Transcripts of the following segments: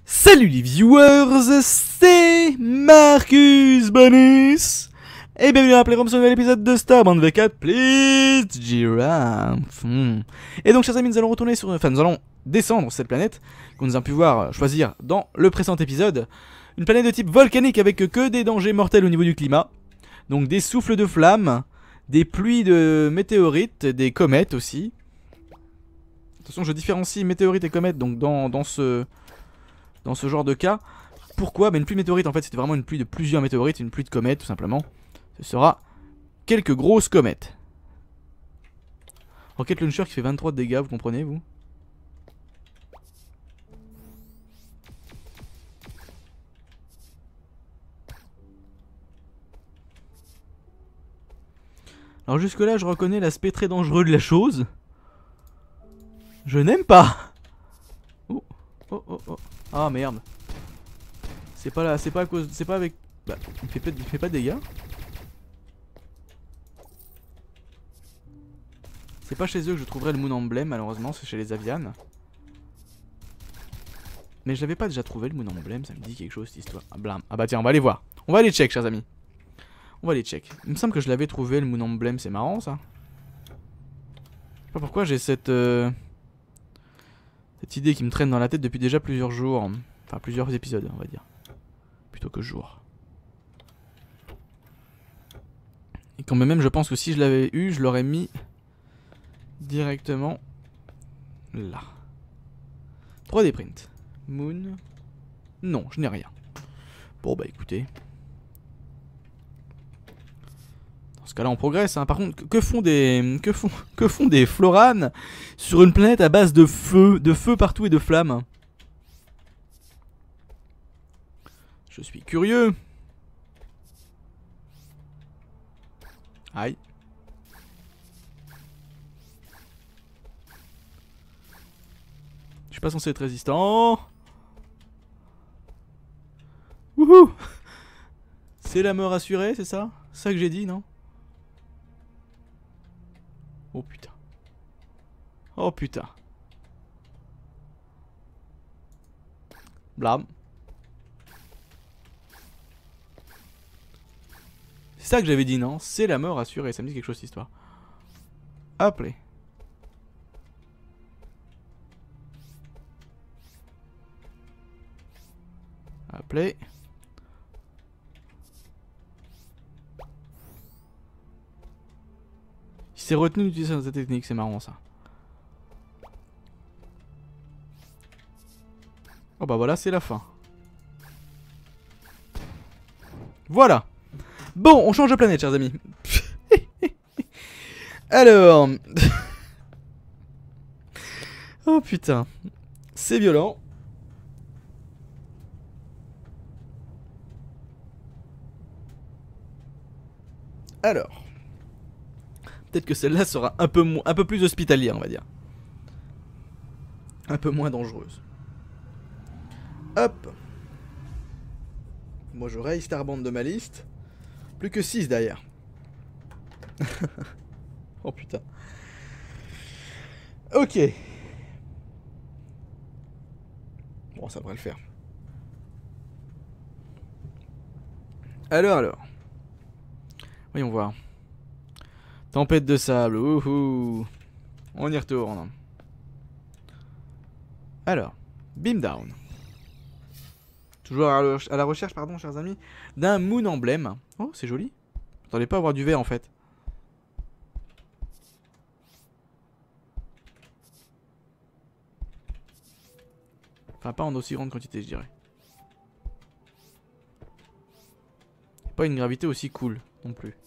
Salut les viewers, c'est Marcus Bonus et bienvenue à Playroom sur un nouvel épisode de Starbound V4 Please Giraffe. Et donc chers amis, nous allons nous allons descendre sur cette planète que nous avons pu voir choisir dans le précédent épisode. Une planète de type volcanique avec que des dangers mortels au niveau du climat. Donc des souffles de flammes, des pluies de météorites, des comètes aussi. Attention, je différencie météorites et comètes donc dans ce genre de cas. Pourquoi? Une pluie de météorites, en fait, c'était vraiment une pluie de plusieurs météorites, une pluie de comètes, tout simplement. Ce sera quelques grosses comètes. Rocket Launcher qui fait 23 de dégâts, vous comprenez, vous? Alors jusque là, je reconnais l'aspect très dangereux de la chose. Je n'aime pas. Oh, oh, oh, oh. Ah merde. C'est pas là, c'est pas à cause, c'est pas avec. Bah, il fait pas de dégâts. C'est pas chez eux que je trouverai le Moon Emblem, malheureusement, c'est chez les Avianes. Mais je l'avais pas déjà trouvé le Moon Emblem, ça me dit quelque chose cette histoire. Ah, blam. Ah bah tiens, on va aller voir. On va aller check, chers amis. On va aller check. Il me semble que je l'avais trouvé le Moon Emblem, c'est marrant ça. Je sais pas pourquoi j'ai cette idée qui me traîne dans la tête depuis déjà plusieurs jours. Enfin plusieurs épisodes, on va dire. Plutôt que jours. Et quand même je pense que si je l'avais eu, je l'aurais mis directement là. 3D print. Moon. Non, je n'ai rien. Bon bah écoutez. Dans ce cas-là on progresse hein. Par contre, que font des Floranes sur une planète à base de feu partout et de flammes? Je suis curieux. Aïe. Je suis pas censé être résistant. Wouhou. C'est la mort assurée, c'est ça? C'est ça que j'ai dit, non? Oh putain. Oh putain. Blam. C'est ça que j'avais dit, non? C'est la mort assurée, ça me dit quelque chose cette histoire. Appelez. Appelez. Il s'est retenu d'utiliser cette technique, c'est marrant ça. Oh bah voilà, c'est la fin. Voilà. Bon, on change de planète, chers amis. Alors. Oh putain. C'est violent. Alors. Peut-être que celle-là sera un peu plus hospitalière, on va dire. Un peu moins dangereuse. Hop. Moi je raye Starbound de ma liste. Plus que 6 derrière. Oh putain. Ok. Bon, ça devrait le faire. Alors. Voyons voir. Tempête de sable. Ouhou. On y retourne. Alors. Beam down. Toujours à la recherche, pardon, chers amis, d'un Moon Emblem. Oh, c'est joli. J'attendais pas à avoir du vert en fait. Enfin, pas en aussi grande quantité, je dirais. Pas une gravité aussi cool non plus.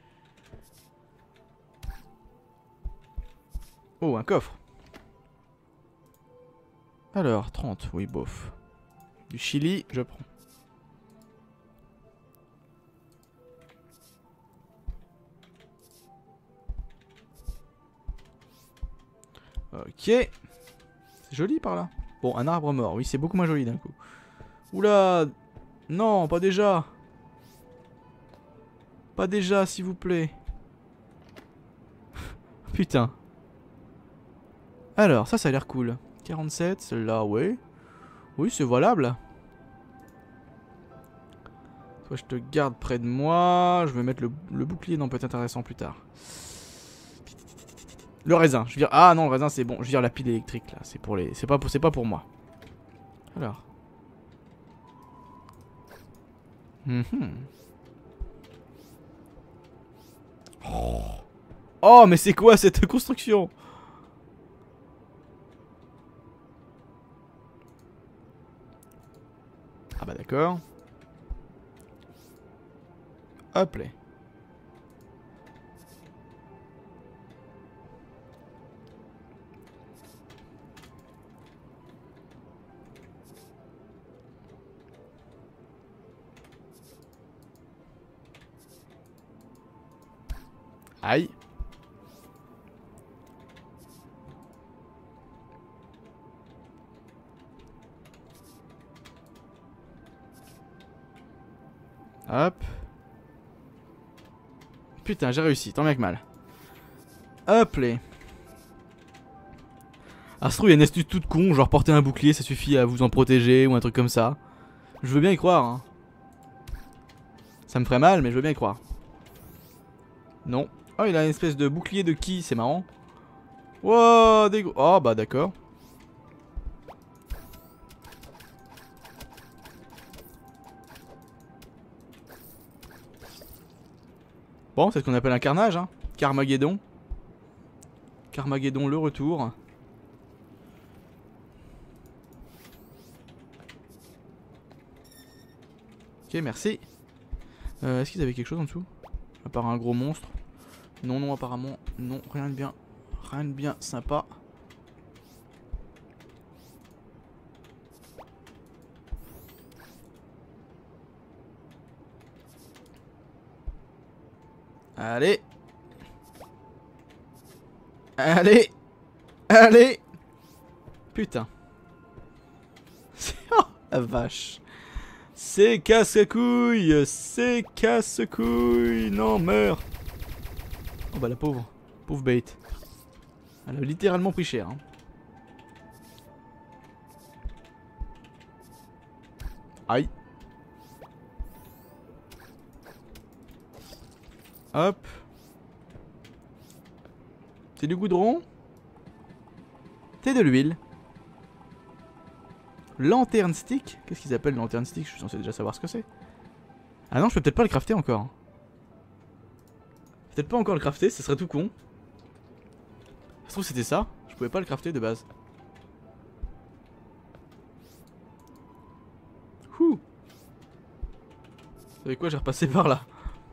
Oh, un coffre. Alors, 30, oui, bof. Du chili, je prends. Ok. C'est joli par là. Bon, un arbre mort. Oui, c'est beaucoup moins joli d'un coup. Oula. Non, pas déjà. Pas déjà, s'il vous plaît. Putain. Alors, ça a l'air cool. 47, celle-là, ouais. Oui, c'est valable. Toi, je te garde près de moi. Je vais mettre le bouclier. Non, peut être intéressant plus tard. Le raisin. Je vire. Ah non, le raisin, c'est bon. Je vire la pile électrique là. C'est pour les. C'est pas pour moi. Alors. Oh, mais c'est quoi cette construction? Ah bah d'accord. Hop là. Aïe. Hop. Putain, j'ai réussi, tant bien que mal. Hop là. Ah, se trouve, il y a une astuce toute con, genre porter un bouclier, ça suffit à vous en protéger ou un truc comme ça. Je veux bien y croire, hein. Ça me ferait mal, mais je veux bien y croire. Non. Oh, il a une espèce de bouclier de qui, c'est marrant. Wow, des gros. Oh, bah d'accord. Bon, c'est ce qu'on appelle un carnage, hein. Carmageddon. Carmageddon, le retour. Ok, merci. Est-ce qu'ils avaient quelque chose en dessous? À part un gros monstre. Non, non, apparemment, non, rien de bien. Rien de bien sympa. Allez. Allez. Allez. Putain. Oh, la vache. C'est casse-couille. C'est casse-couille. Non, meurs. Oh bah la pauvre. Pauvre bait. Elle a littéralement pris cher. Hein. Aïe. Hop. C'est du goudron. C'est de l'huile. Lanterne stick. Qu'est-ce qu'ils appellent lanterne stick? Je suis censé déjà savoir ce que c'est. Ah non, je peux peut-être pas le crafter encore. Peut-être pas encore le crafter, ce serait tout con. Ça se trouve c'était ça. Je pouvais pas le crafter de base. Ouh. Vous savez quoi, j'ai repassé par là.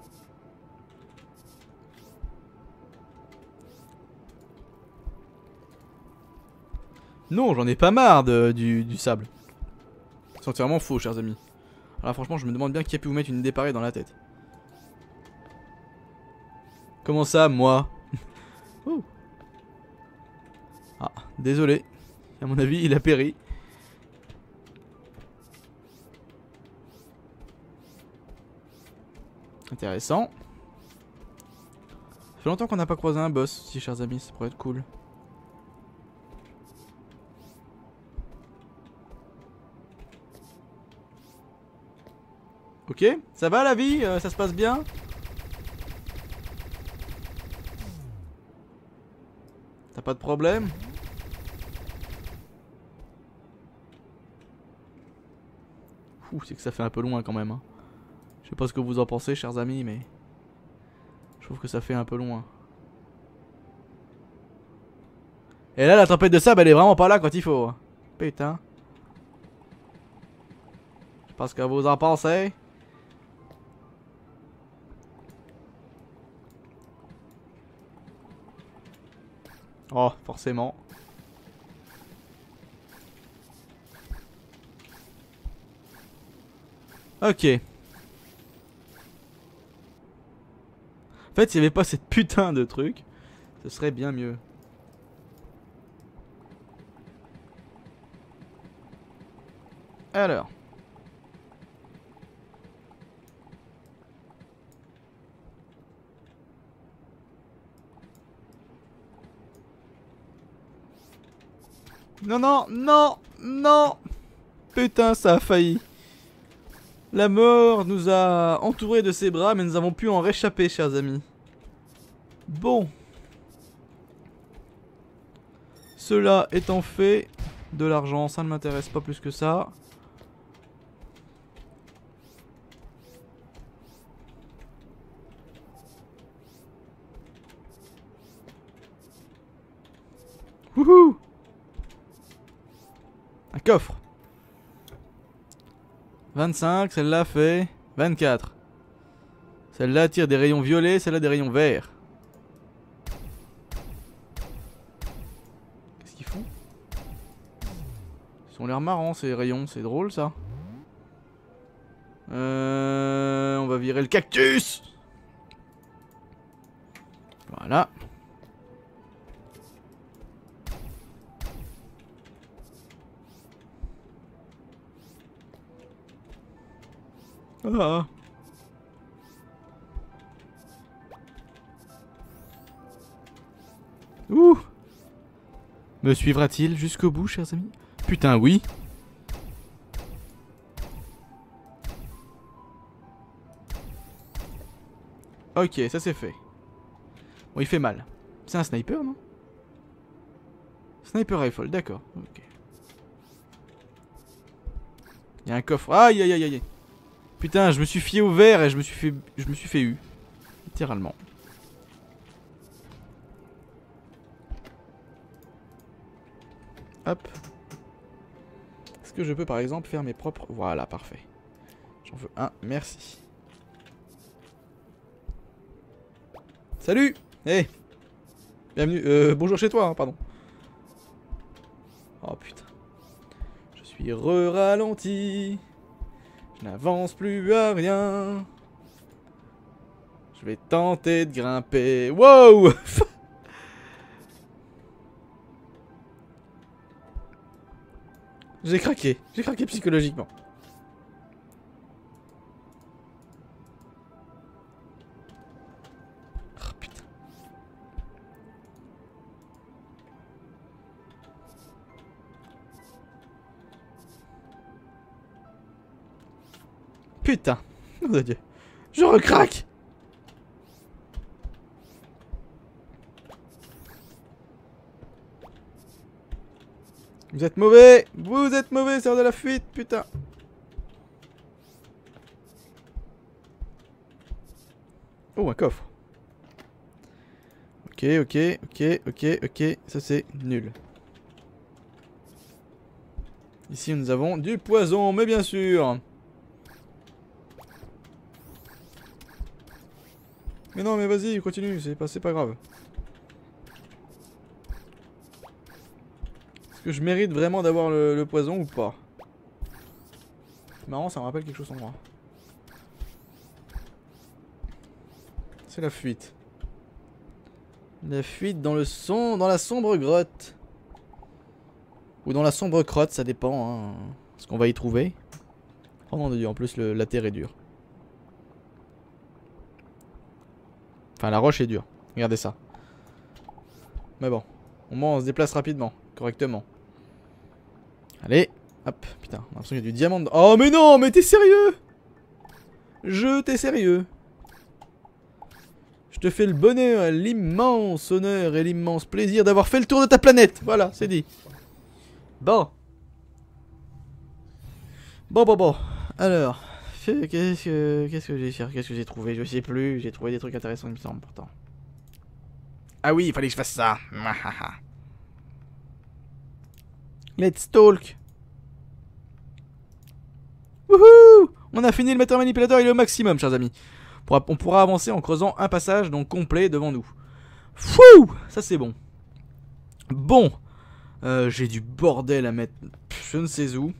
Non, j'en ai pas marre du sable. C'est entièrement faux, chers amis. Alors franchement, je me demande bien qui a pu vous mettre une idée pareille dans la tête. Comment ça, moi? Oh. Ah, désolé. À mon avis, il a péri. Intéressant. Ça fait longtemps qu'on n'a pas croisé un boss, si chers amis, ça pourrait être cool. Ok, ça va la vie, ça se passe bien? T'as pas de problème? Ouh, c'est que ça fait un peu loin quand même. Hein. Je sais pas ce que vous en pensez, chers amis, mais je trouve que ça fait un peu loin. Et là, la tempête de sable, elle est vraiment pas là quand il faut. Hein. Putain. Je sais pas ce que vous en pensez. Oh, forcément. Ok. En fait, s'il n'y avait pas cette putain de truc, ce serait bien mieux. Alors. Non, non, non, non. Putain, ça a failli. La mort nous a entourés de ses bras, mais nous avons pu en réchapper, chers amis. Bon. Cela étant fait, de l'argent, ça ne m'intéresse pas plus que ça. Wouhou! Un coffre. 25, celle-là fait 24. Celle-là tire des rayons violets, celle-là des rayons verts. Qu'est-ce qu'ils font? Ils ont l'air marrants ces rayons, c'est drôle ça. On va virer le cactus. Voilà. Ah. Ouh. Me suivra-t-il jusqu'au bout, chers amis? Putain, oui. Ok, ça c'est fait. Bon, il fait mal. C'est un sniper, non? Sniper rifle, d'accord. Ok. Il y a un coffre. Aïe aïe aïe aïe. Putain, je me suis fié au vert et je me suis fait eu. Littéralement. Hop. Est-ce que je peux par exemple faire mes propres... Voilà, parfait. J'en veux un, merci. Salut. Hey. Bienvenue. Bonjour chez toi, hein, pardon. Oh putain. Je suis ralenti. Je n'avance plus à rien. Je vais tenter de grimper. Wow. J'ai craqué psychologiquement. Oh, putain. Putain. Oh mon Dieu. Je recraque. Vous êtes mauvais. Vous êtes mauvais, c'est de la fuite, putain. Oh, un coffre. Ok, ok, ok, ok, ok. Ça, c'est nul. Ici, nous avons du poison, mais bien sûr. Mais non, mais vas-y, continue, c'est pas grave. Est-ce que je mérite vraiment d'avoir le poison ou pas? C'est marrant, ça me rappelle quelque chose en moi. C'est la fuite. La fuite dans dans la sombre grotte. Ou dans la sombre crotte, ça dépend, hein, ce qu'on va y trouver. Oh mon dieu, en plus la terre est dure. Enfin, la roche est dure. Regardez ça. Mais bon, au moins on se déplace rapidement, correctement. Allez, hop, putain, on a l'impression qu'il y a du diamant dedans. Oh mais non, mais t'es sérieux? T'es sérieux? Je te fais le bonheur, l'immense honneur et l'immense plaisir d'avoir fait le tour de ta planète. Voilà, c'est dit. Bon. Bon. Alors, qu'est-ce que j'ai trouvé? Je sais plus, j'ai trouvé des trucs intéressants, il me semble pourtant. Ah oui, il fallait que je fasse ça. Let's talk. Wouhou! On a fini, le moteur manipulateur, il est au maximum, chers amis. On pourra avancer en creusant un passage donc complet devant nous. Fouh! Ça c'est bon. Bon. J'ai du bordel à mettre je ne sais où.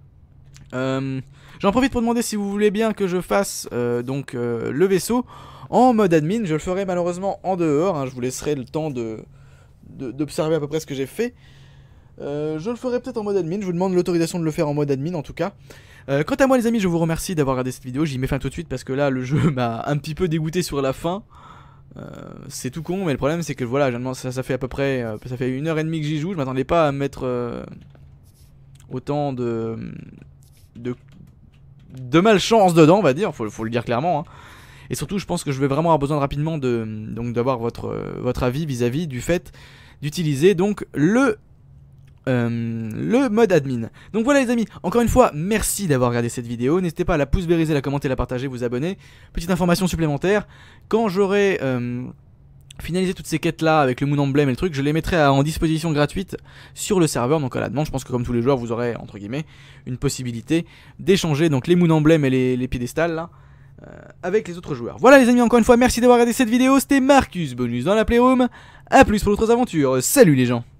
J'en profite pour demander si vous voulez bien que je fasse le vaisseau en mode admin. Je le ferai malheureusement en dehors, hein. Je vous laisserai le temps d'observer à peu près ce que j'ai fait. Je le ferai peut-être en mode admin. Je vous demande l'autorisation de le faire en mode admin en tout cas. Quant à moi les amis, je vous remercie d'avoir regardé cette vidéo. J'y mets fin tout de suite parce que là le jeu m'a un petit peu dégoûté sur la fin. C'est tout con, mais le problème c'est que voilà, ça fait à peu près ça fait 1h30 que j'y joue. Je m'attendais pas à mettre autant de malchance dedans, on va dire, faut le dire clairement. Hein. Et surtout, je pense que je vais vraiment avoir besoin rapidement d'avoir votre avis vis-à-vis du fait d'utiliser donc le mode admin. Donc voilà les amis, encore une fois, merci d'avoir regardé cette vidéo. N'hésitez pas à la pouce vériser, la commenter, la partager, vous abonner. Petite information supplémentaire, quand j'aurai finalisé toutes ces quêtes là avec le Moon Emblem et le truc, je les mettrai en disposition gratuite sur le serveur. Donc à la demande, je pense que comme tous les joueurs, vous aurez entre guillemets une possibilité d'échanger donc les Moon Emblem et les piédestals là avec les autres joueurs. Voilà les amis, encore une fois, merci d'avoir regardé cette vidéo. C'était Marcus Bonus dans la Playroom. A plus pour d'autres aventures. Salut les gens.